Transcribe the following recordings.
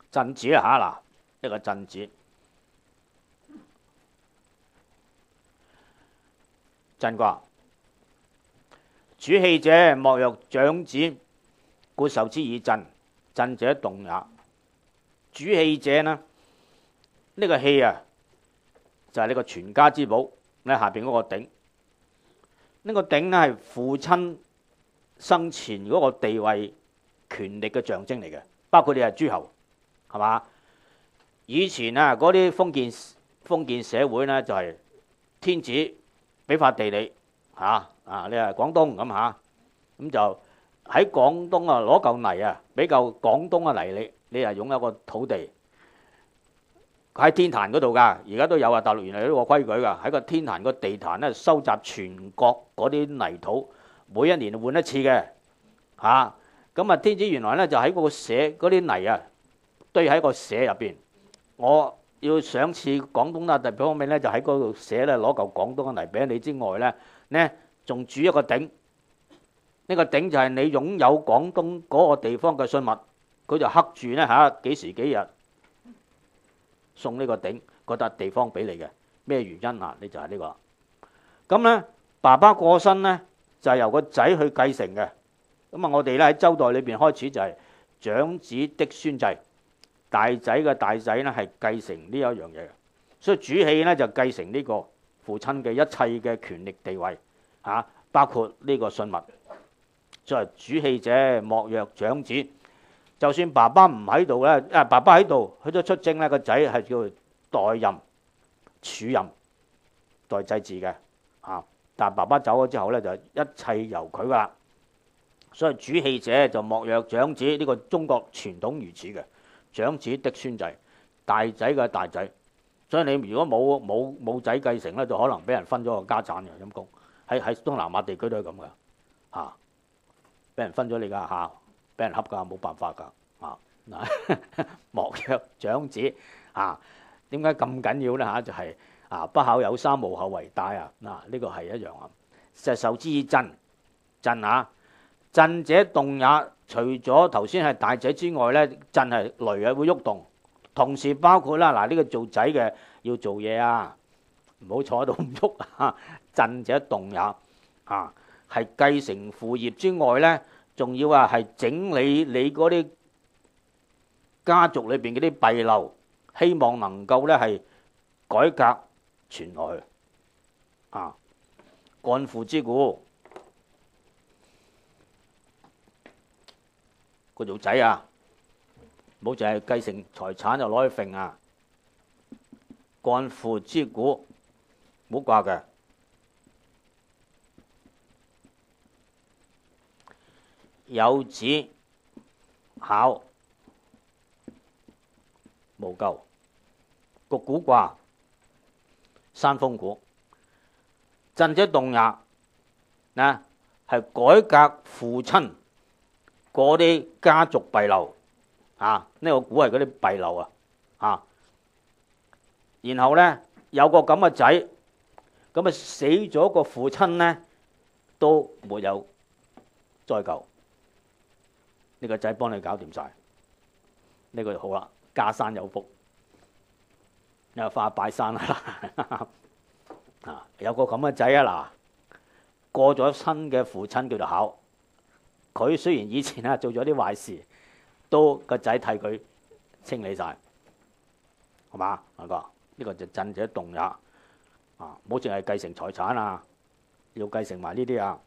鎮子啦嚇，嗱一個鎮子，震卦。主氣者，莫若長子，故受之以震。震者動也。主氣者呢？呢個氣啊，就係呢個傳家之寶。呢下邊嗰個鼎，呢個鼎呢係父親生前嗰個地位、權力嘅象徵嚟嘅。包括你係諸侯，係嘛？以前啊，嗰啲封建社會呢，就係天子俾塊地你嚇你係廣東咁嚇，咁就喺廣東啊攞嚿泥啊，俾嚿廣東嘅泥你係擁有個土地喺天壇嗰度㗎。而家都有啊，大陸原來有呢個規矩㗎，喺個天壇個地壇咧收集全國嗰啲泥土，每一年換一次嘅嚇。咁啊，天子原來咧就喺個社嗰啲泥啊堆喺個社入邊。我要賞賜廣東啦，特別方面咧就喺嗰度寫咧攞嚿廣東嘅泥俾你之外咧，呢仲煮一個鼎。呢個鼎就係你擁有廣東嗰個地方嘅信物，佢就刻住咧嚇幾時幾日送呢個鼎嗰笪地方俾你嘅。咩原因啊？你就係呢個。咁咧爸爸過身咧就係由個仔去繼承嘅。咁啊，我哋咧喺周代裏邊開始就係長子嫡孫制。大仔嘅大仔咧係繼承呢一樣嘢嘅，所以主氣咧就繼承呢個父親嘅一切嘅權力地位嚇，包括呢個信物。作為主氣者，莫若長子。就算爸爸唔喺度咧，爸爸喺度，佢都出征咧，個仔係叫代任、署任、代祭祀嘅嚇。但係爸爸走咗之後咧，就一切由佢噶啦。所以主氣者就莫若長子，呢個中國傳統如此嘅。長子嫡孫制，大仔嘅大仔，所以你如果冇仔繼承咧，就可能俾人分咗個家產嘅陰公。喺東南亞地區都係咁噶嚇，俾人分咗你噶嚇，俾人恰噶，冇辦法噶嚇。嗱，莫若長子嚇，點解咁緊要咧嚇？就係不孝有三，無後為大啊！嗱，呢個係一樣啊，就受之以震。震啊，震者動也。除咗頭先係大仔之外咧，震係雷啊會喐動，同時包括啦嗱，呢個做仔嘅要做嘢啊，唔好坐喺度唔喐啊。震者動也啊，係繼承父業之外咧，仲要係整理你嗰啲家族裏邊嗰啲弊漏，希望能夠咧係改革傳落去啊。幹父之故。個做仔啊，唔好淨係繼承財產就攞去揈啊！幹父之故，唔好掛嘅。有子考無咎。個古卦山風鼓，震者動也。嗱，係改革父親嗰啲家族弊漏啊，呢個估係嗰啲弊漏啊，然後咧有個咁嘅仔，咁啊死咗個父親咧都沒有再救，呢個仔幫你搞掂晒，呢個就好啦，家山有福，又翻去拜山啦啊，有個咁嘅仔啊嗱，過咗身嘅父親叫做考。佢雖然以前做咗啲壞事，都個仔替佢清理晒，係嘛？呢個就震者動也啊！唔好淨係繼承財產啊，要繼承埋呢啲啊。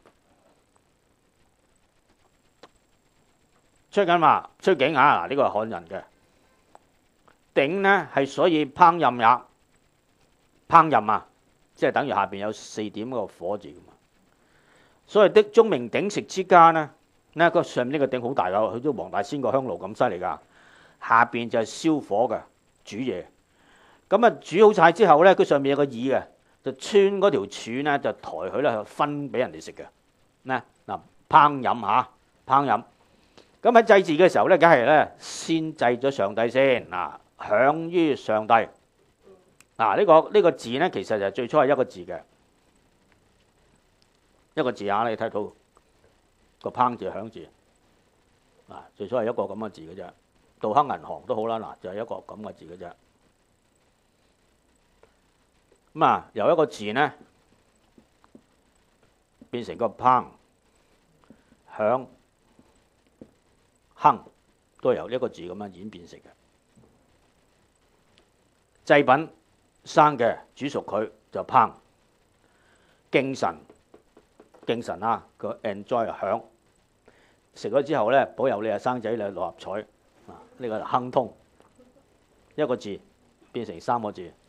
出緊話出境啊！嗱，呢個係漢人嘅鼎呢，係所以烹飪也。烹飪啊，即係等於下邊有4點個火字。所謂的鐘鳴鼎食之家呢，個上面呢個鼎好大噶，佢都黃大仙個香爐咁犀利噶。下邊就係燒火嘅煮嘢。咁啊煮好晒之後呢，佢上面有個耳嘅，就穿嗰條柱呢，就抬佢咧分俾人哋食嘅。嗱，烹飪嚇，烹飪。咁喺祭祀嘅時候呢，梗係咧先祭咗上帝先嗱，享於上帝。嗱，呢個字呢，其實就最初係一個字嘅。一個字啊，你睇到個烹字、響字，最初係一個咁嘅字嘅啫。 道亨銀行都好啦，嗱就係一個咁嘅字嘅啫。咁啊，由一個字呢變成個拚、響、亨，都係由呢一個字咁樣演變成嘅。祭品生嘅煮熟佢就拚，敬神啊，個 enjoy 響，食咗之後呢，保佑你啊生仔你六合彩啊，呢個亨通，一個字變成三個字。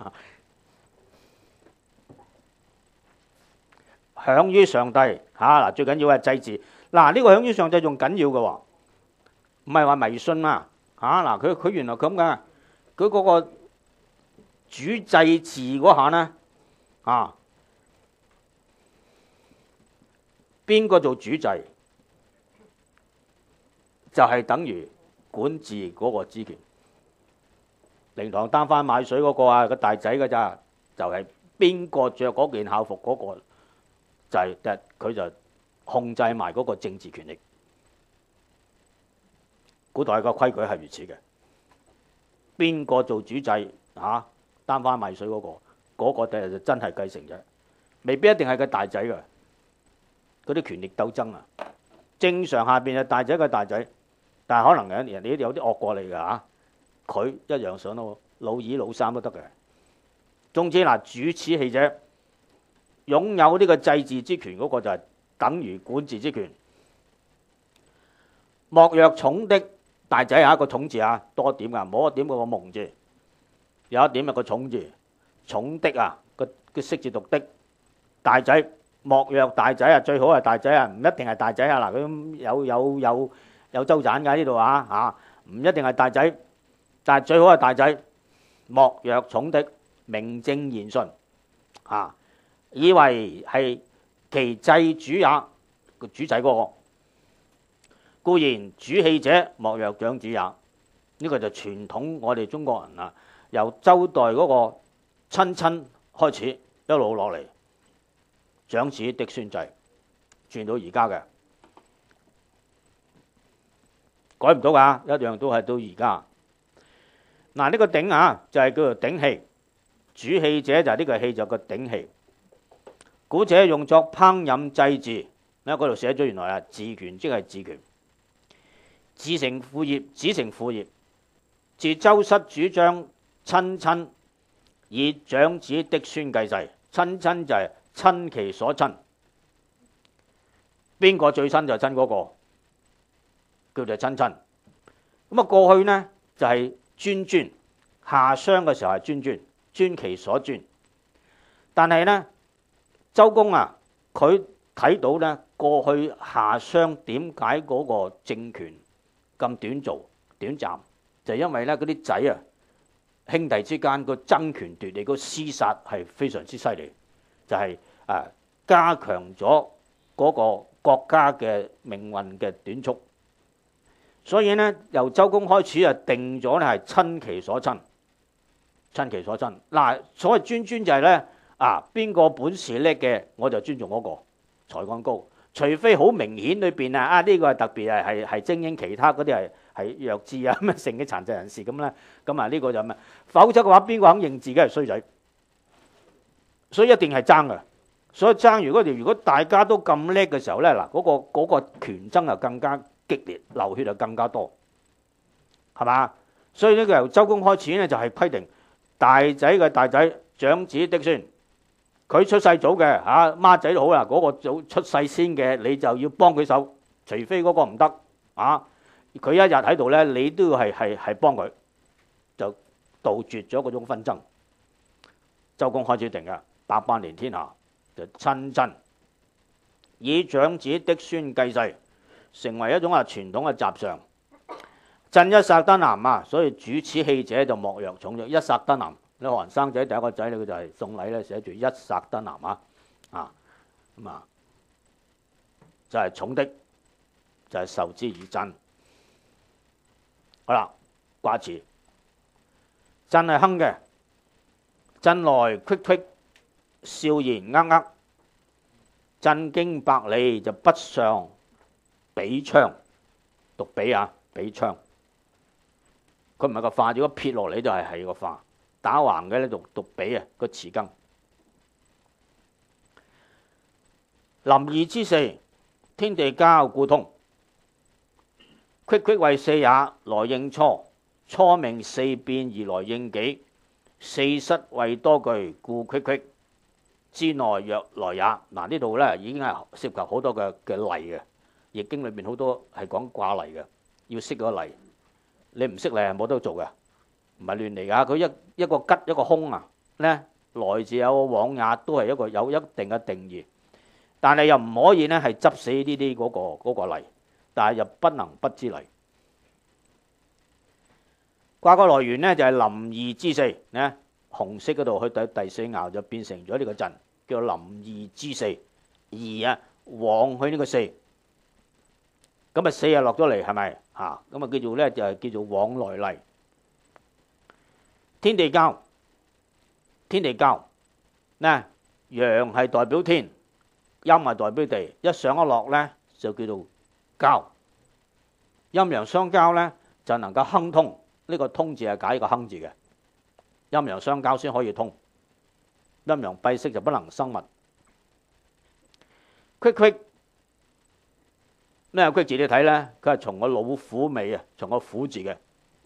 響於上帝嚇嗱，最緊要係祭祀嗱，呢個響於上帝仲緊要嘅喎，唔係話迷信啊嚇嗱，佢原來咁嘅，佢嗰個主祭祀嗰下呢啊，邊個做主祭就係等於管治嗰個職權，靈堂擔幡買水嗰個啊，個大仔㗎咋，就係邊個着嗰件校服嗰個。就係佢就控制埋嗰個政治權力。古代個規矩係如此嘅。邊個做主祭嚇擔幡賣水嗰個第日就真係繼承者，未必一定係個大仔㗎。嗰啲權力鬥爭啊，正常下邊係大仔嘅大仔，但係可能人哋有啲惡過你㗎嚇，佢一樣上到老二老三都得嘅。總之嗱，主此器者。擁有呢個祭祀之權嗰個就係等於管治之權。莫若寵的大仔係一個寵字啊，多一點㗎，冇一點嗰個蒙字，有一點係個寵字，寵的啊個識字讀的大仔。莫若大仔啊，最好係大仔啊，唔一定係大仔啊嗱，佢有周盞㗎呢度啊嚇，唔一定係大仔，但係最好係大仔。莫若寵的名正言順啊。以為係其祭主也，個主仔嗰個，固然主器者莫若長子也。呢個就傳統我哋中國人啊，由周代嗰個親開始一路落嚟，長子嫡孫制傳到而家嘅，改唔到㗎，一樣都係到而家。嗱，呢個鼎啊就係叫做鼎器，主器者就係呢個器就個鼎器。古者用作烹飲祭祀，喺嗰度寫咗原來啊，治權即係治權，子承父業，自周室主張親以長子嫡孫繼世，親就係親其所親，邊個最親就親嗰個，叫做親。咁啊過去呢就係尊，下商嘅時候係尊其所尊，但係呢。周公啊，佢睇到咧過去夏商點解嗰個政權咁短暫，就係因為咧嗰啲仔啊兄弟之間個爭權奪利個廝殺係非常之犀利，就係加強咗嗰個國家嘅命運嘅短促。所以呢，由周公開始啊定咗咧係親其所親。嗱，所謂尊就係咧。邊個本事叻嘅，我就尊重嗰個才幹高。除非好明顯裏邊呢個係特別係精英，其他嗰啲係弱智啊咁性嘅殘疾人士咁咧，咁呢個就咩？否則嘅話，邊個肯認自己係衰仔？所以一定係爭㗎。所以爭如果大家都咁叻嘅時候咧，嗱嗰個權爭就更加激烈，流血就更加多，係嘛？所以呢個由周公開始呢，就係規定大仔嘅大仔長子嫡孫。佢出世早嘅孖仔都好啦，嗰個早出世先嘅，你就要幫佢手，除非嗰個唔得佢一日喺度咧，你都要係幫佢，就杜絕咗嗰種紛爭。周公開始定嘅，800年天下就親以長子嫡孫繼世，成為一種傳統嘅習尚。震一剎得男啊，所以主此器者就莫若寵，一剎得男。你學人生仔第一個仔，佢就係送禮咧，寫住一剎得男就係寵的，就係受之以震。好啦，卦辭，震係亨嘅，震來虢虢，笑言噏噏，震經百里就北上，比昌，讀比比昌。 佢唔係個化，如果撇落嚟就係個化，打橫嘅咧讀比啊個詞根。臨二之四，天地交故通。曷曷謂四也，來應初。初命四變而來應己。四失謂多句，故曷曷之內若來也。嗱，呢度咧已經係涉及好多嘅例嘅，易經裏邊好多係講卦例嘅，要識嗰個例。你唔識例係冇得做嘅，唔係亂嚟噶。佢一個吉一個凶啊，咧來自有往也，都係有一定嘅定義。但係又唔可以咧係執死呢啲嗰個例，但係又不能不知例。卦個來源呢，就係臨二之四咧，紅色嗰度去第四爻就變成咗呢個震，叫臨二之四。二啊，往去呢個四，咁啊四啊落咗嚟係咪啊？咁啊叫做咧就係叫做往來例。天地交，天地交咧，陽係代表天，陰係代表地，一上一落咧就叫做交。陰陽相交咧就能夠亨通，呢個通字係解個亨字嘅。陰陽相交先可以通，陰陽閉塞就不能生物。曷曷咩曷字你睇咧，佢係從個老虎尾啊，從個虎字嘅。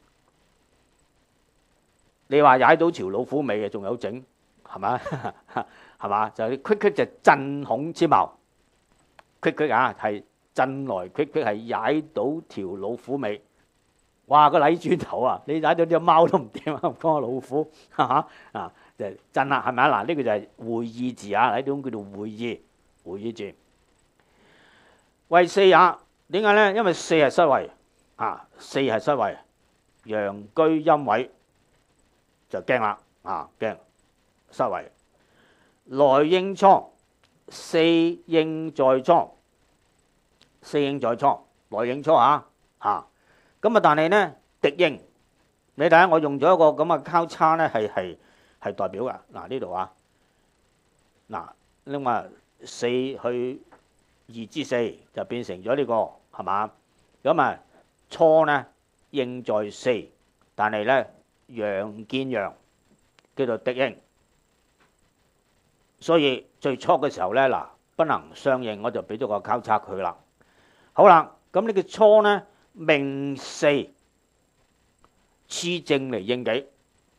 你話踩到條老虎尾啊，仲有整係嘛？係嘛？就係曷曷就震恐之貌。曷曷啊，係震來曷曷係踩到條老虎尾。哇！個禮轉頭啊，你踩到隻貓都唔掂啊，講個老虎啊就震啦，係咪啊？嗱，呢個就係會意字啊，呢種叫做會意，會意字。謂四也，點解咧？因為四係失位啊，四係失位，陽居陰位就驚啦啊，驚失位。來應初，四應在初，四應在初，來應初咁啊，但係咧敵應，你睇下我用咗一個咁嘅交叉咧，係代表噶。嗱呢度啊，嗱你話四去二之四就變成咗呢個係嘛？咁啊初咧應在四，但係咧陽見陽叫做敵應，所以最初嘅時候咧嗱不能相應，我就俾咗個交叉佢啦。好啦，咁呢個初咧命四黐正嚟應己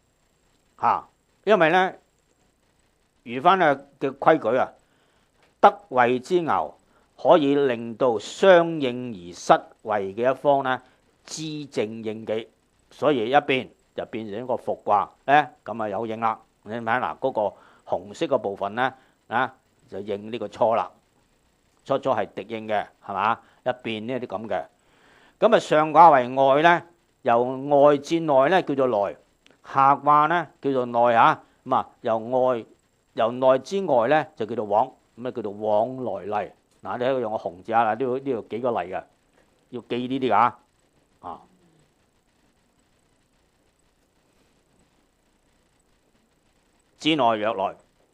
因為咧如翻嘅規矩啊，得位之爻可以令到相應而失位嘅一方咧知正應己，所以一變就變成一個復卦咧，咁啊有應啦。你睇嗱嗰個紅色嘅部分咧就應呢個初啦，初係敵應嘅係嘛？一變呢啲咁嘅，咁啊上卦為外咧，由外至內咧叫做來，下卦咧叫做內咁啊由內之外咧就叫做往，咁啊叫做往來例。嗱，你喺度用個紅字呢度幾個例嘅，要記呢啲㗎之內若來。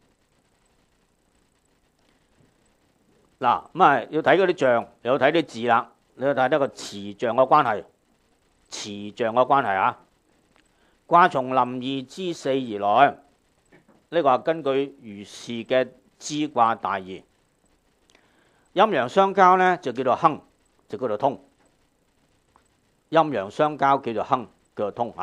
嗱咁啊要睇嗰啲象，又要睇啲字啦，你要睇呢個詞象嘅關係，詞象嘅關係卦從臨二之四而來，呢個係根據如是嘅支卦大義。陰陽相交咧就叫做亨，就叫做通。陰陽相交叫做亨，叫做通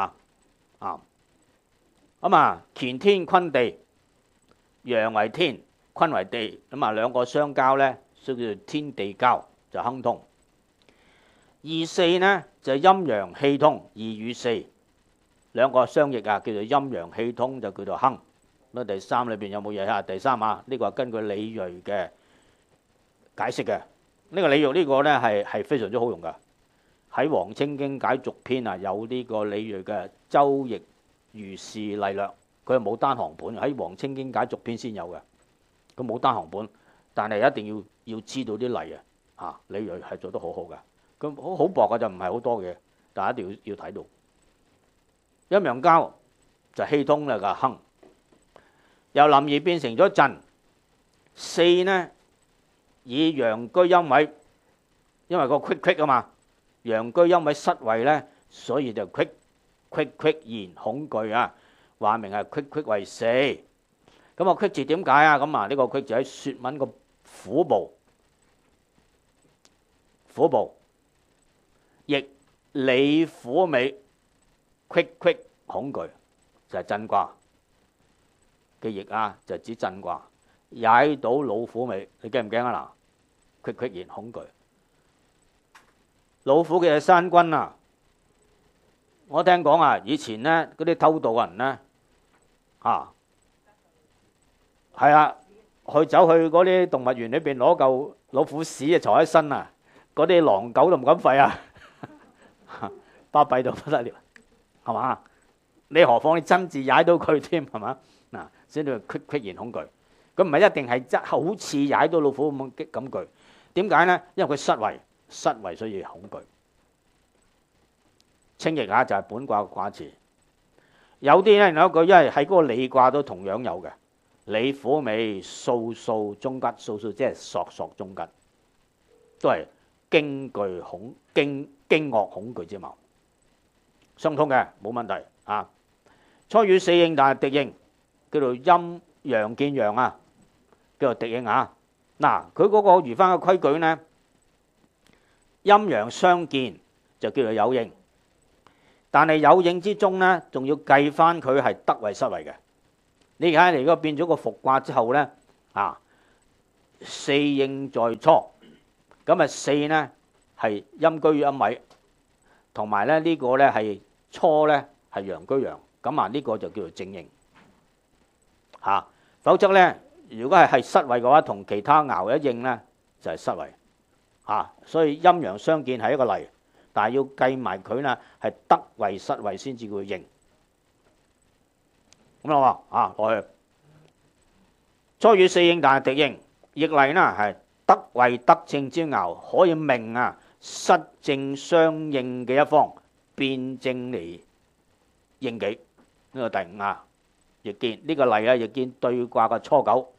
乾天坤地，陽為天，坤為地，咁啊兩個相交咧，所以叫做天地交，就亨通。二四呢就陰陽氣通，二與四兩個相譯叫做陰陽氣通，就叫做亨。咁第三裏邊有冇嘢第三呢個係根據李銳嘅解釋嘅。呢個李銳呢個咧係非常之好用噶。喺《黃清經解續篇》有呢個李銳嘅《周易如是例略》，佢係冇單行本，喺《黃清經解續篇》先有嘅。佢冇單行本，但係一定要知道啲例李銳係做得好好嘅。佢好薄嘅就唔係好多嘅，但係一定要睇到。陰陽交就氣通啦個亨，由臨二變成咗震。四呢以陽居陰位，因為個曷曷嘛，陽居陰位失位咧，所以就曷戌戌然恐懼啊，話明係戌戌為四。咁啊，戌字點解啊？咁啊，呢個戌字喺説文個苦部，苦部亦李虎尾，戌戌恐懼就係震卦嘅翼啊，就係指震卦，踩到老虎尾，你驚唔驚啊？嗱，戌戌然恐懼，老虎嘅山軍啊！我聽講啊，以前咧嗰啲偷渡嘅人咧，係啊，走去嗰啲動物園裏邊攞嚿老虎屎啊，藏喺身啊，嗰啲狼狗都唔敢吠啊，巴閉到不得了，係嘛？你何況你真字踩到佢添，係嘛？嗱，先至戌戌然恐懼。咁唔係一定係真好似踩到老虎咁感懼。點解咧？因為佢失為所以恐懼。清譯下就係本卦嘅卦辭。有啲咧有一句，因為喺嗰個履卦都同樣有嘅。李虎尾，數數中吉，數數即係索索中吉，都係驚愕恐懼之謀，相通嘅冇問題啊。初與四應，但係敵應，叫做陰陽見陽啊，叫做敵應啊。嗱，佢嗰個如翻嘅規矩咧，陰陽相見就叫做有應，但係有應之中咧，仲要計翻佢係得為失為嘅。你而家嚟個變咗個復卦之後咧，四應在初，咁啊四咧係陰居陰位，同埋咧呢個咧係初咧係陽居陽，咁呢個就叫做正應嚇。否則咧，如果係失位嘅話，同其他爻一應咧就係失位嚇。所以陰陽相見係一個例，但係要計埋佢咧係得為失為先至叫應。咁啦落去初與四應，但係敵應，亦例呢係得為得正之爻，可以命失正相應嘅一方變正嚟應己。呢個第五亦見呢個例啊，亦見對卦嘅初九，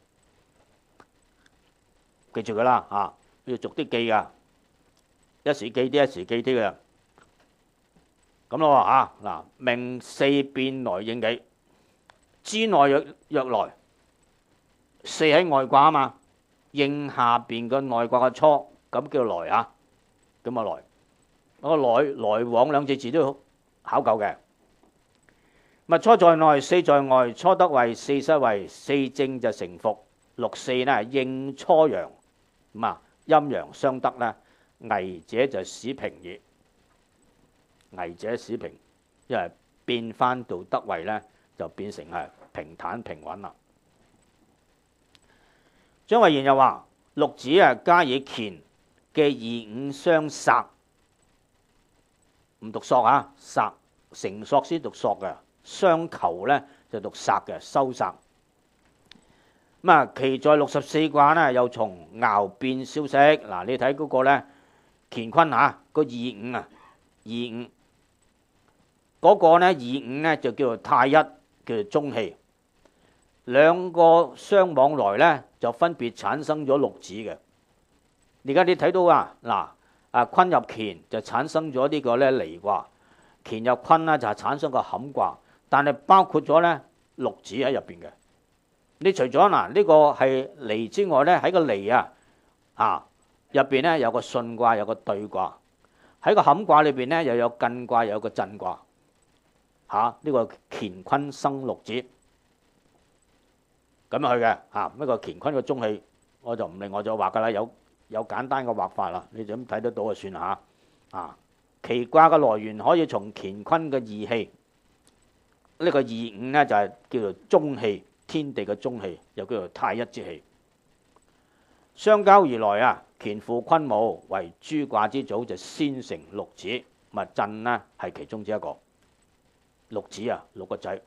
記住佢啦要逐啲記噶，一時記啲，一時記啲嘅。咁咯嗱，命四變來應己。之內若來，四喺外卦啊嘛，應下邊個內卦嘅初，咁叫來啊，咁來，嗰個來往兩隻字都要考究嘅。咪初在內，四在外，初得為，四失為，四正就成伏，六四呢應初陽，咁陰陽相得呢，危者就使平矣，危者使平，因為變翻到得位呢。就變成係平坦平穩啦。張惠賢又話：六子加以乾嘅二五相殺，唔讀索殺成索先讀索嘅，相求咧就讀殺嘅，收殺。咁其在64卦呢，又從爻變消息。嗱，你睇嗰個咧乾坤個二五嗰個呢，二五咧就叫做太一。叫做中氣，兩個相往來咧，就分別產生咗六子嘅。而家你睇到坤入乾就產生咗呢個咧離卦，乾入坤咧就係產生個坎卦，但係包括咗咧六子喺入邊嘅。你除咗呢個係離之外咧，喺個離入邊咧有個巽卦，有個兌卦，喺個坎卦裏邊咧又有艮卦，有個震卦。呢個乾坤生六子咁去嘅呢個乾坤嘅中氣，我就唔另外再畫噶啦，有簡單嘅畫法啦，你就咁睇得到就算啦其卦嘅來源可以從乾坤嘅二氣，呢個二五呢，就係叫做中氣，天地嘅中氣，又叫做太一之氣，相交而來乾父坤母為諸卦之祖，就先成六子，震呢係其中之一個。六子六個仔，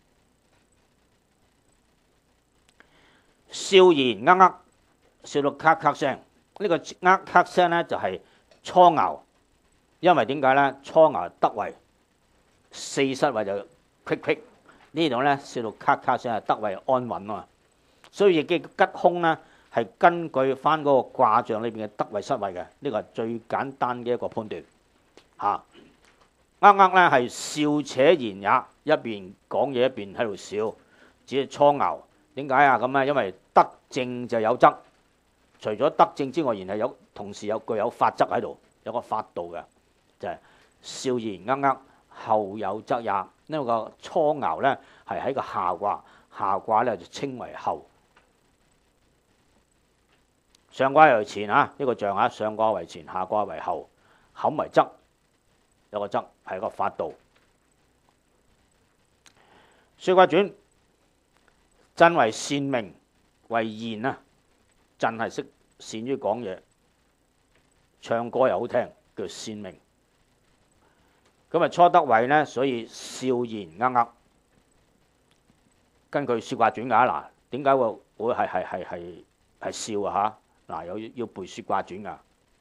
笑言笑到咔咔聲。呢個咔聲呢，就係初爻，因為點解呢？初爻得為，四失為就戌戌。呢度呢，笑到咔咔聲係得為安穩啊，所以亦嘅吉凶呢，係根據翻嗰個卦象裏邊嘅得為失為嘅，呢個係最簡單嘅一個判斷咧係笑且言也，一邊講嘢一邊喺度笑，只係初牛。點解啊？咁啊，因為德正就有則，除咗德正之外，然係同時具有法則喺度，有個法度嘅，就係、是、笑言後有則也。呢個初牛咧係喺個下卦，下卦咧就稱為後。上卦為前啊，呢個象啊，上卦為前，下卦為後，坎為則，有個則係個法度。說卦傳，震為善名，為言啊，震係識善於講嘢，唱歌又好聽，叫善名。咁啊初得位呢，所以笑言根據說卦傳㗎嗱，點解會係笑啊嚇？嗱，要背說卦傳㗎。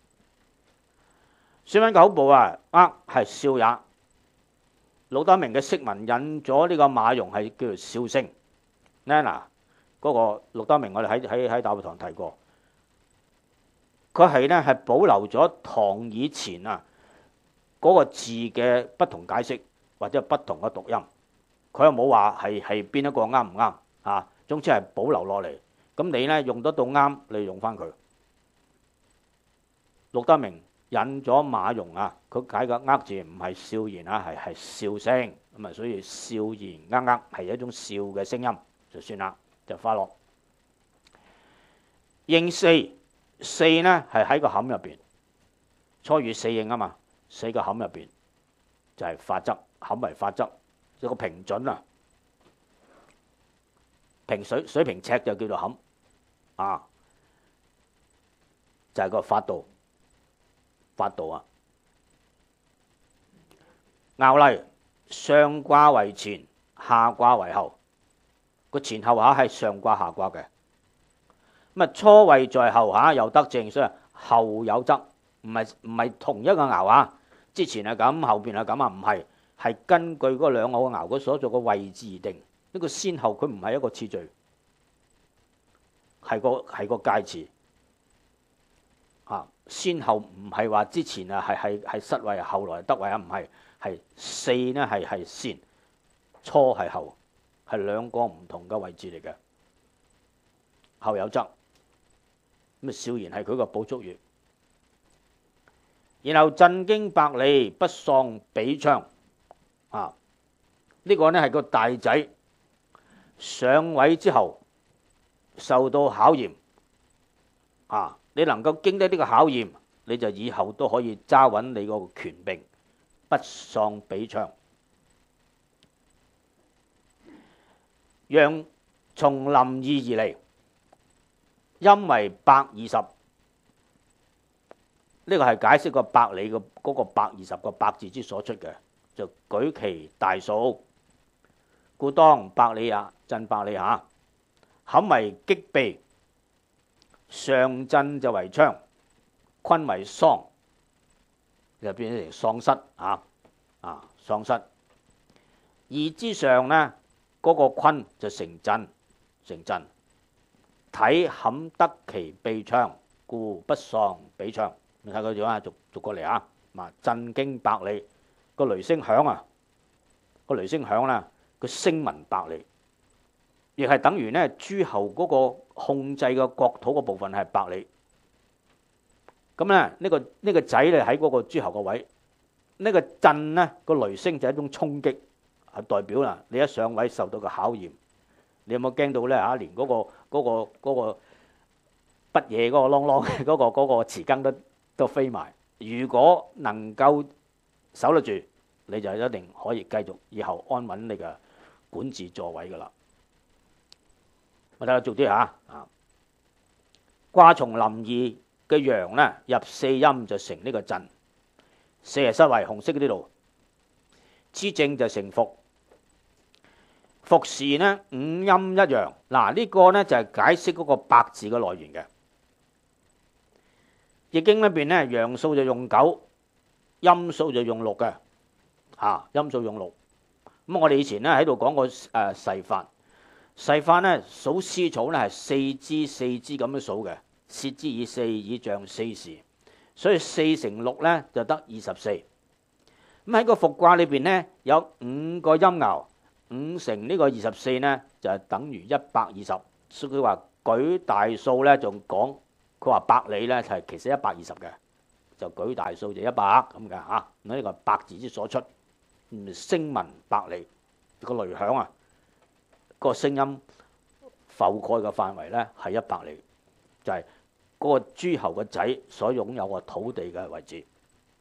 說文9部啊，係笑也。魯德銘嘅釋文引咗呢個馬融係叫做笑聲。呢嗱，嗰個魯德銘我哋喺大會堂提過，佢係保留咗唐以前啊嗰個字嘅不同解釋或者不同嘅讀音，佢又冇話係邊一個啱唔啱啊？總之係保留落嚟。咁你呢用得到啱，你用翻佢。魯德銘引咗馬融啊，佢解個字唔係笑言啊，係笑聲咁啊，所以笑言係一種笑嘅聲音就算啦，就快樂。應四呢係喺個坎入邊，初與四應啊嘛，四個坎入邊就係法則，坎為法則，有個平準啊，平水平尺就叫做坎啊，就係個法度。法度啊，爻例上卦為前，下卦為後。個前後係上卦下卦嘅。咁啊，初位在後有德正，所以後有則，唔係同一個爻啊。之前係咁，後邊係咁啊，唔係，係根據嗰兩個爻嗰所做嘅位置而定。呢個先後佢唔係一個次序，係個介詞。先後唔係話之前啊係失位，後來得位啊，唔係，係四呢係先，初係後，係兩個唔同嘅位置嚟嘅。後有則，咁笑言係佢個補足語。然後震經百里，不喪比昌啊！呢個呢係個大仔上位之後受到考驗啊！你能夠經得呢個考驗，你就以後都可以揸穩你個權柄，不喪比昌。陽從臨易而嚟，陰為120。呢個係解釋個百里嘅嗰個120個百字之所出嘅，就舉其大數，故當百里也，震百里下。坎為擊避。上震就為昌，坤為喪，就變成喪失喪失。二之上呢，嗰個坤就成震，體坎得其秘昌，故不喪比昌。你睇佢點啊？逐過嚟啊！震經百里，個雷聲響啊！個雷聲響啦，個聲聞百里。亦係等於咧諸侯嗰個控制嘅國土嘅部分係百里。咁咧呢個仔咧喺嗰個諸侯個位，呢個震呢個雷聲就係一種衝擊，係代表啦你一上位受到個考驗。你有冇驚到咧嚇？連嗰個筆嘢嗰個啷啷嗰個匙羹都飛埋。如果能夠守得住，你就一定可以繼續以後安穩你嘅管治座位噶啦。我睇下做啲嚇卦從臨易嘅陽呢入四陰就成呢個震，四係失位紅色呢度，之正就成復，復時呢五陰一陽。嗱呢個呢就係解釋嗰個百字嘅來源嘅。易經裏邊呢陽數就用9，陰數就用6嘅陰數用6。咁我哋以前呢喺度講過筮法。筮法呢數絲草呢係4支咁樣數嘅，薛之以4，以象4時，所以4乘6呢就得24。 咁喺個復卦裏邊呢，有5個陰爻，5乘呢個24呢，就係等於120。所以佢話舉大數呢，仲講佢話百里呢，係其實120嘅，就舉大數就100咁嘅嚇。咁呢個百字之所出，聲聞百里個雷響啊，個聲音覆蓋嘅範圍呢係100里，就係嗰個諸侯個仔所擁有個土地嘅位置。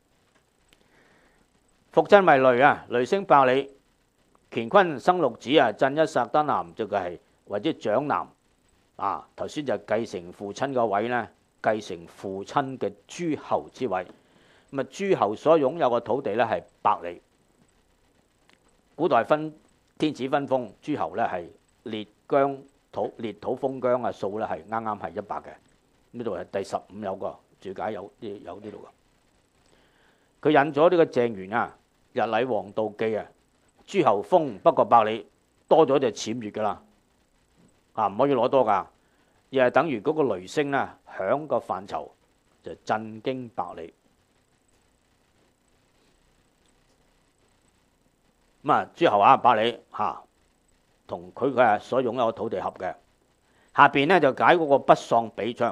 復震為雷啊，雷聲百里。乾坤生六子啊，震一剎得男就係或者長男啊。頭先就繼承父親個位呢，繼承父親嘅諸侯之位。咁啊，諸侯所擁有嘅土地呢係百里。古代分天子分封，諸侯呢係列土封疆啊，數呢係啱啱係100嘅。呢度係第15有個注解有呢度嘅。佢引咗呢個鄭玄啊，《日禮王道記》啊，諸侯封不過百里，多咗就僭越噶啦，唔可以攞多噶，而係等於嗰個雷聲呢響個範疇就震驚百里。咁啊，諸侯啊，百里嚇，同佢嘅所擁有嘅土地合嘅。下邊呢就解嗰個不喪比昌。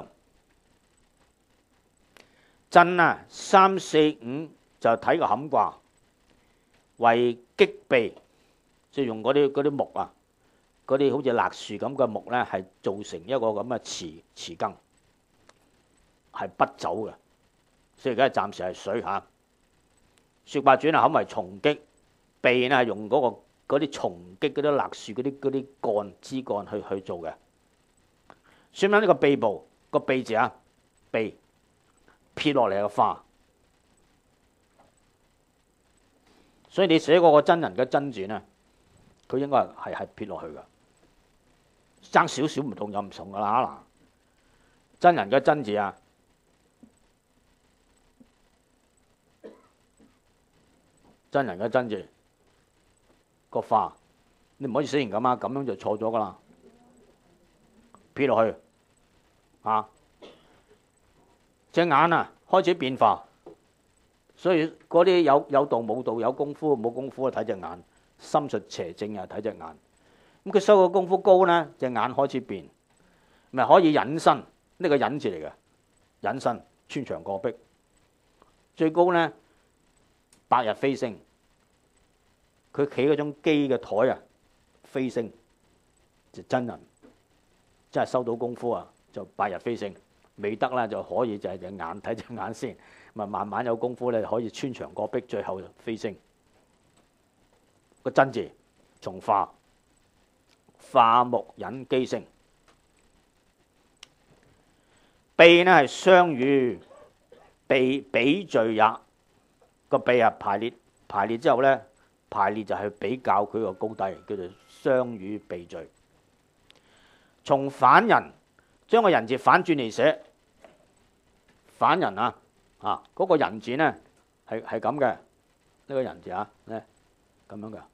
震啊，3、4、5就睇個坎卦，為擊避，即係用嗰啲木啊，嗰啲好似辣樹咁嘅木呢，係造成一個咁嘅詞羹，係不走嘅。所以而家暫時係水嚇。說卦轉啊，坎為重擊，避呢係用嗰啲重擊嗰啲辣樹嗰啲幹枝幹去做嘅。算返呢個避部個避字啊，避撇落嚟嘅花。所以你寫嗰個真人嘅真字呢，佢應該係撇落去嘅，爭少少唔同就唔同噶啦嗱。真人嘅真字啊，真人嘅真字個花，你唔可以寫成咁啊，咁樣就錯咗噶啦，撇落去啊，隻眼啊開始變化。所以嗰啲有道冇道，有功夫冇功夫啊，睇隻眼；心術邪正啊，睇隻眼。咁佢修個功夫高呢，隻眼開始變，咪可以隱身。呢個隱字嚟嘅，隱身穿牆過壁。最高呢，百日飛升。佢企嗰種機嘅台啊，飛升就真人，真係收到功夫啊，就百日飛升。未得啦，就可以就係隻眼睇隻眼先。慢慢有功夫咧，可以穿牆過壁，最後飛升。個真字從化木引機升。避呢係相與比序也。個避啊排列之後呢，排列就係比較佢個高低，叫做相與比序。從反人，將個人字反轉嚟寫，反人啊！嗰個人字呢係咁嘅，呢個人字啊，呢咁樣嘅，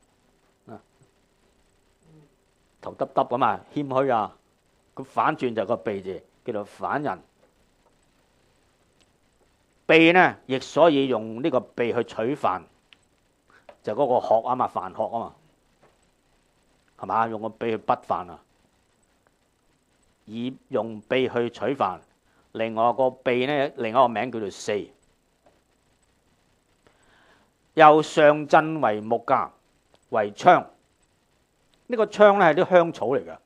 頭耷耷咁啊，謙虛啊，佢反轉就個避字，叫做反人。避呢亦所以用呢個避去取犯，就嗰個學啊嘛，犯學啊嘛，係嘛？用個避去不犯啊，以用避去取犯。另外個避呢，另一個名叫做四。又上震為木架，為昌。呢個昌呢係啲香草嚟嘅，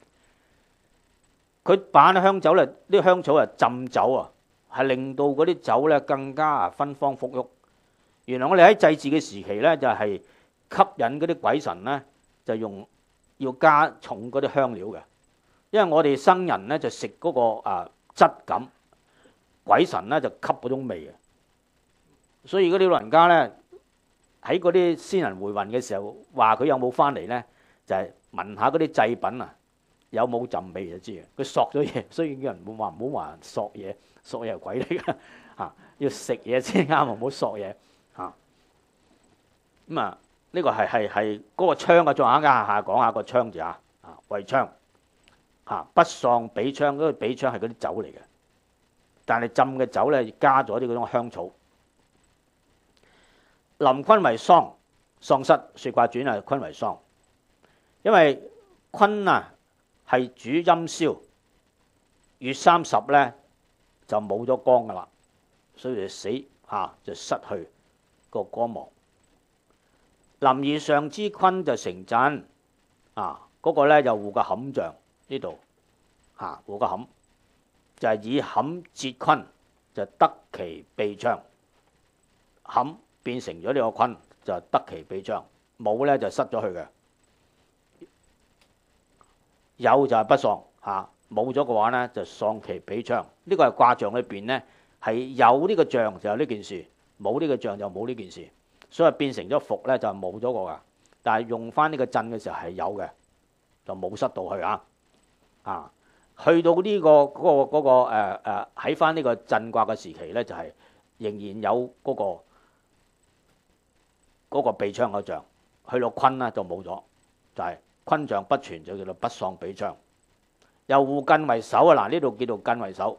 佢把啲香草啊浸酒啊，係令到嗰啲酒呢更加芬芳馥郁。原來我哋喺祭祀嘅時期呢，就係吸引嗰啲鬼神呢，就要加重嗰啲香料嘅，因為我哋生人呢，就食嗰個質感，鬼神呢就吸嗰種味嘅。所以嗰啲老人家呢，喺嗰啲先人回魂嘅時候，話佢有冇翻嚟呢？就係聞下嗰啲祭品啊，有冇陣味就知嘅。佢索咗嘢，所以叫人唔好話索嘢，索嘢係鬼嚟㗎嚇，要食嘢先啱，唔好索嘢嚇。咁啊，呢個係嗰個昌嘅作下下講下個昌字啊，為昌嚇，不喪比昌，嗰個比昌係嗰啲酒嚟嘅，但係浸嘅酒咧加咗啲嗰種香草。 臨坤為喪，喪失。說卦傳啊，坤為喪，因為坤啊係主陰燒，月30咧就冇咗光噶啦，所以就死就失去個光芒。臨而上之坤就成震嗰個咧就護個坎象呢度護個坎，就係以坎接坤，就得其備昌。坎變成咗呢個坤，就得其備昌，冇咧就失咗去嘅。有就係不喪冇咗嘅話咧就喪其備昌。呢個係卦象裏邊咧係有呢個象就有呢件事，冇呢個象就冇呢件事，所以變成咗伏咧就冇咗個㗎。但係用翻呢個震嘅時候係有嘅，就冇失到去去到呢個喺翻呢個震卦嘅時期咧，就係仍然有嗰個備昌嘅象。去到坤咧就冇咗，就係坤象不全，就叫做不喪備昌。又護艮為首嗱，呢度叫做艮為首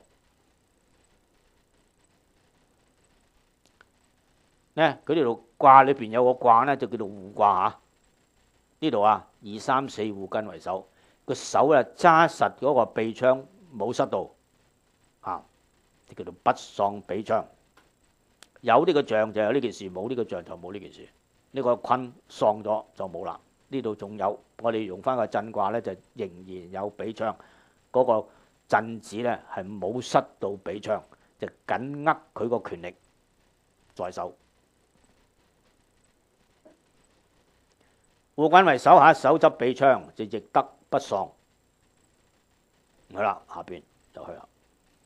咧。佢呢度卦裏邊有個卦咧，就叫做護卦呢度2、3、4護艮為首，個手揸實嗰個備昌冇失到就叫做不喪備昌。有呢個象就有呢件事，冇呢個象就冇呢件事。呢個坤喪咗就冇啦。呢度仲有，我哋用翻個震卦咧，就仍然有備昌。嗰個震子咧係冇失到備昌，就緊握佢個權力在手。護艮為首手執備昌，就亦得不喪。好啦，下邊就去啦。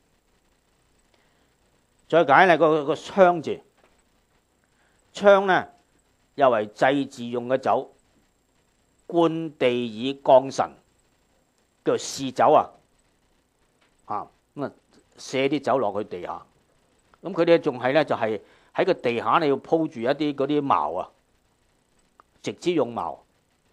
再解咧個昌字，昌咧又為祭祀用嘅酒，灌地以降神，叫做試酒咁瀉啲酒落去地下。咁佢哋仲係咧就係喺個地下你要鋪住一啲嗰啲茅直之用茅。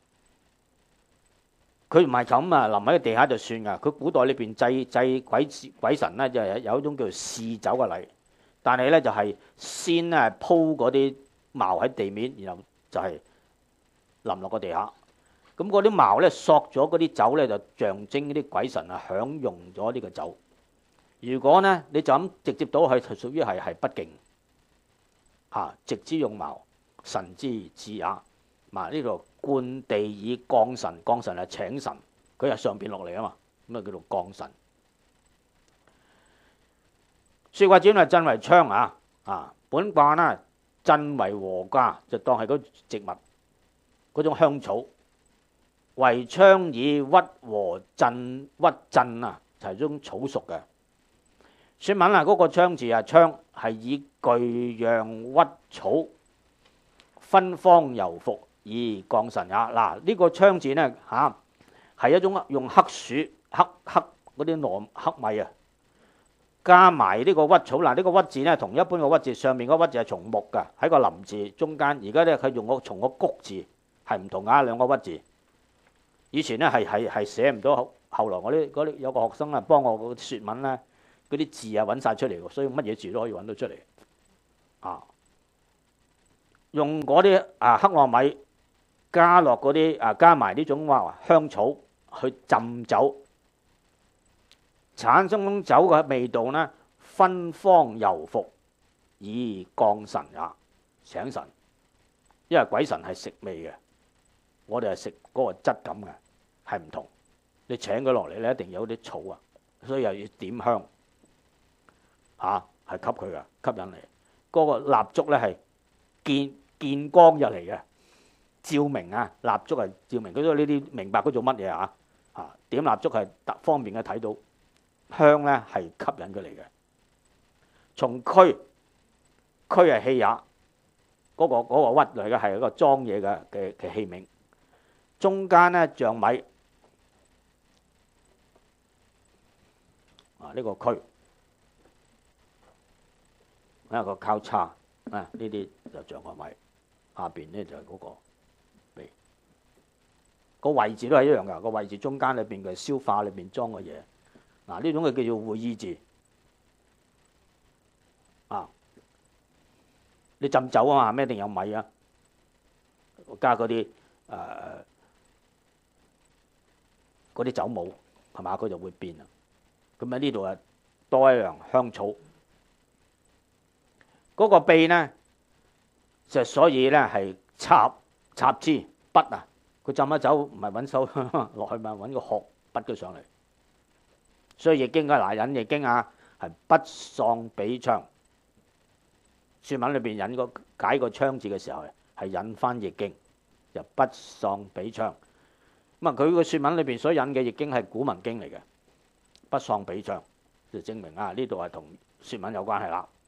佢唔係咁淋喺個地下就算噶。佢古代裏邊祭鬼神咧，就係有一種叫做試酒嘅禮，但係咧就係先咧鋪嗰啲茅喺地面，然後就係淋落個地下。咁嗰啲茅咧索咗嗰啲酒咧，就象徵啲鬼神享用咗呢個酒。如果呢你就咁直接倒去，就屬於係不敬直之用茅，神之至也。呢度灌地以降神，降神係請神，佢係上邊落嚟嘛，咁叫做降神。說卦傳係震為昌本卦呢震為禾稼，就當係嗰植物嗰種香草。為昌以鬱禾震，鬱震就係種草屬嘅。說文嗰個昌字昌係以巨樣鬱草，芬芳柔服以降神也。呢個昌字呢係一種用黑薯黑嗰啲糯黑米加埋呢個鬱草。呢個鬱字呢同一般嘅鬱字，上面嗰鬱字係從木㗎，喺個林字中間。而家呢佢用個從個谷字係唔同兩個鬱字。以前呢係寫唔到，後來我啲有個學生幫我個説文呢，嗰啲字揾晒出嚟，所以乜嘢字都可以揾到出嚟用嗰啲黑糯米加落嗰啲加埋呢種香草去浸酒，產生酒嘅味道呢，芬芳柔服以降神也，請神。因為鬼神係食味嘅，我哋係食嗰個質感嘅，係唔同。你請佢落嚟咧，一定有啲草所以又要點香係吸佢嘅，吸引嚟。嗰個蠟燭咧係見光入嚟嘅，照明蠟燭係照明。佢都呢啲明白佢做乜嘢點蠟燭係特方便嘅，睇到香咧係吸引佢嚟嘅。從區係器也，嗰個鬱嚟嘅係一個裝嘢嘅器皿。中間咧像米呢個區一個交叉呢啲就像個米，下邊呢就係嗰個味。個位置都係一樣㗎，個位置中間裏邊嘅消化裏邊裝嘅嘢。呢種嘅叫做會意字你浸酒啊嘛，咩一定有米啊，加嗰啲嗰啲酒母係嘛，佢就會變啦。咁喺呢度啊多一樣香草。嗰個秘呢，就所以呢係插枝筆啊，佢浸咗酒唔係揾手落去嘛，揾個殼筆咗上嚟。所以易經嗱引易經啊，係不喪比昌。説文裏邊引個解個昌字嘅時候係引翻易經，就不喪比昌。咁啊，佢個説文裏邊所引嘅易經係古文經嚟嘅，不喪比昌就證明啊呢度係同説文有關係啦。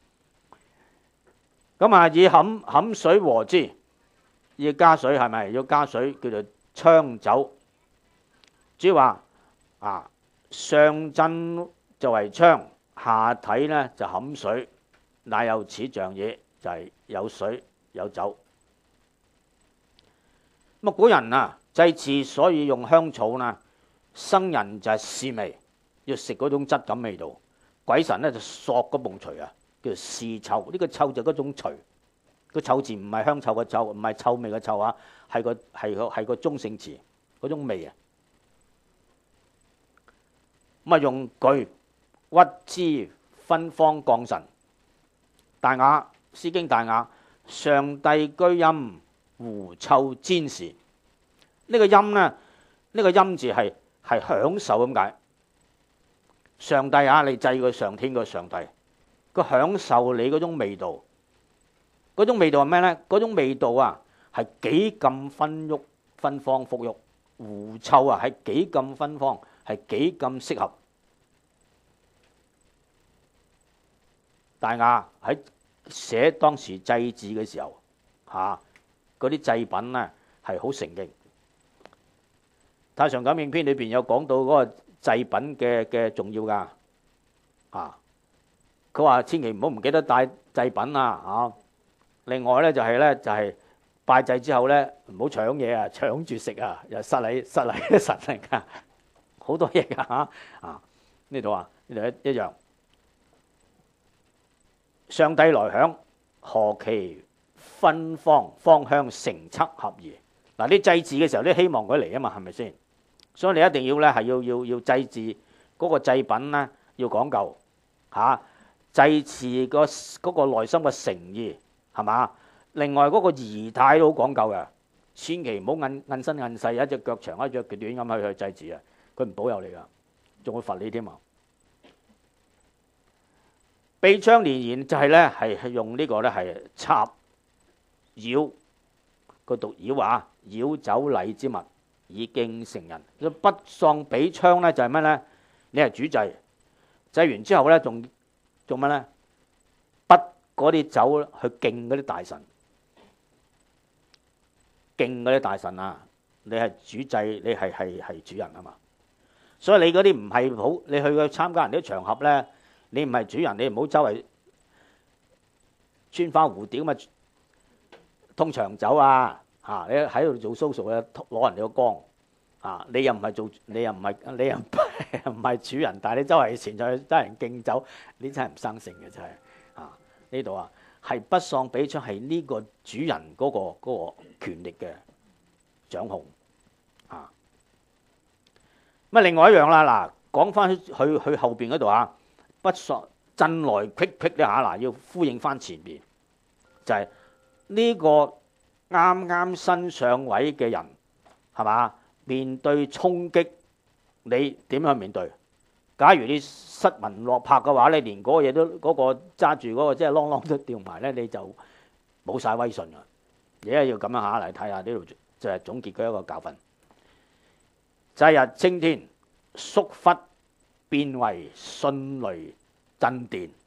咁啊，以冚水和之，要加水係咪？要加水叫做昌酒。主要話啊，上鎮就為昌，下體呢就冚水，乃有此象也，就係有水有酒。咁啊，古人啊祭祀所以用香草呢，生人就係試味，要食嗰種質感味道；鬼神呢就索嗰埲錘啊，叫做試臭。呢個臭就嗰種錘，個臭字唔係香臭嘅臭，唔係臭味嘅臭啊，係個中性詞嗰種味啊。咁啊，用具屈之分方降神。大雅《詩經》大雅，上帝居陰，狐臭煎時。呢個陰呢，呢個陰字係享受咁解。上帝啊，你祭個上天個上帝，佢享受你嗰種味道。嗰種味道係咩呢？嗰種味道啊，係幾咁芬芳馥郁。狐臭啊，係幾咁芬芳，係幾咁適合。大雅喺寫當時祭祀嘅時候，嗰啲祭品呢係好盛敬。太上感應篇裏邊有講到嗰個祭品嘅重要㗎。佢話千祈唔好唔記得帶祭品啊！另外呢就係拜祭之後呢，唔好搶嘢啊，搶住食啊，又失禮神靈㗎，好多嘢㗎。呢度啊，呢度一樣。上帝來享，何其芬芳，芳香成七合宜。嗱，你祭祀嘅時候，你希望佢嚟啊嘛，係咪先？所以你一定要咧係要祭祀嗰個祭品咧，要講究祭祀嗰個內心嘅誠意係嘛？另外嗰個儀態都好講究嘅，千祈唔好韌身韌勢，一隻腳長一隻腳短咁去祭祀啊！佢唔保佑你㗎，仲會罰你添啊！秘昌連言就係咧係用呢個咧係插繞個讀繞啊，繞酒禮之物以敬成人。不喪比昌咧就係乜咧？你係主祭，祭完之後咧仲做乜咧？不嗰啲酒去敬嗰啲大神，敬嗰啲大神啊！你係主祭，你係主人啊嘛。所以你嗰啲唔係好，你去參加人啲場合咧。你唔係主人，你唔好周圍穿花蝴蝶咁啊，通長走啊！你喺度做 social 咧，攞人哋個光你又唔係主人，但係你周圍前就去得人敬酒，你真係唔生性嘅真係呢度啊，係不喪比昌，係呢個主人嗰個權力嘅掌控咁啊，另外一樣啦，嗱，講翻去後邊嗰度啊。不喪震來戚戚咧嗱，要呼應翻前面，就係呢個啱啱新上位嘅人係嘛？面對衝擊，你點樣面對？假如你失魂落魄嘅話，你連嗰個嘢都嗰個揸住嗰個即係啷啷都掉埋咧，你就冇晒威信啦。而家要咁樣嚟睇下呢度，就係總結佢一個教訓。祭日青天，肅忽變為迅雷震電。